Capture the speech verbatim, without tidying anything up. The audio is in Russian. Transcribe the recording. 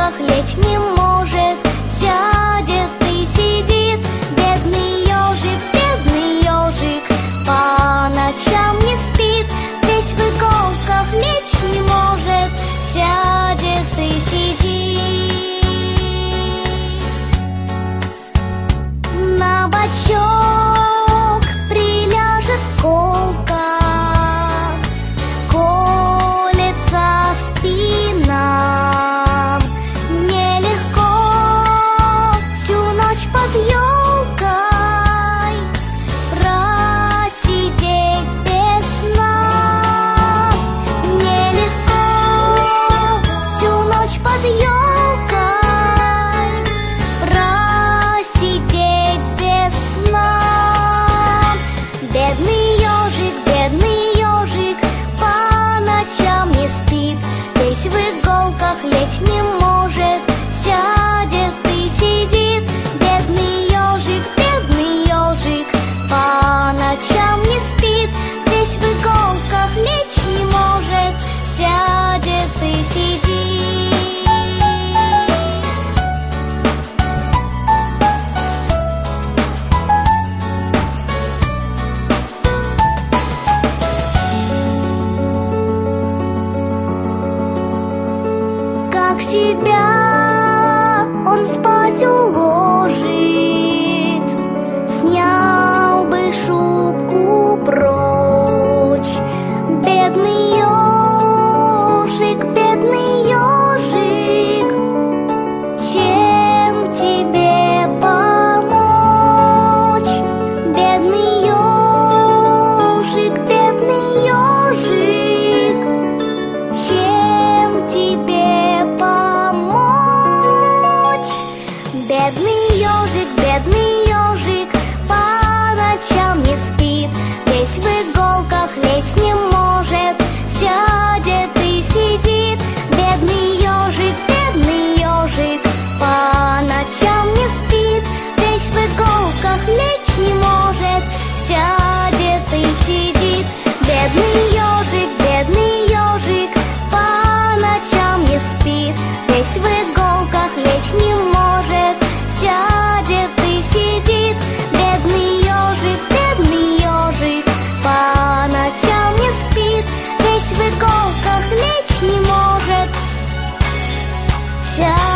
иголках лечь не может. Сядет и сидит, бедный ежик, бедный ежик, по ночам не спит, весь в иголках лечь не может. Сядет и сидит. На бочок приляжет колка, колется спина. Нелегко всю ночь под елкой просидеть без сна. Нелегко всю ночь под елкой просидеть без сна. Бедный ежик, бедный ежик, по ночам не спит, весь в иголках лечь не может. Сядет и сидит, бедный ежик, бедный ежик, по ночам не спит, весь в иголках лечь не может. Сядет и сидит. Как себя он спать уложит, снял бы шубку прочь. Бедный ежик, бедный ежик, чем тебе помочь? Бедный ежик, бедный ежик, чем тебе помочь? Бедный ежик, бедный ежик, по ночам не спит, весь в иголках лечь не может. Сядет и сидит, бедный ежик, бедный ежик, по ночам не спит, весь в иголках лечь не может. Сядет и сидит, бедный ежик, бедный ежик, по ночам не спит, весь в иголках лечь не может. Сядет и сидит, бедный ежик, бедный ежик, по ночам не спит, весь в иголках лечь не может. Сядет